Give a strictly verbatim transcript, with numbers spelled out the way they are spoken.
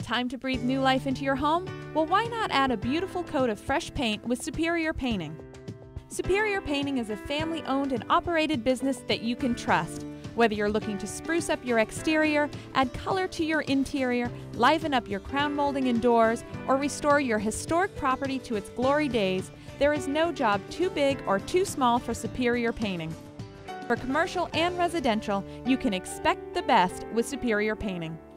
Time to breathe new life into your home? Well, why not add a beautiful coat of fresh paint with Superior Painting? Superior Painting is a family-owned and operated business that you can trust. Whether you're looking to spruce up your exterior, add color to your interior, liven up your crown molding indoors, or restore your historic property to its glory days, there is no job too big or too small for Superior Painting. For commercial and residential, you can expect the best with Superior Painting.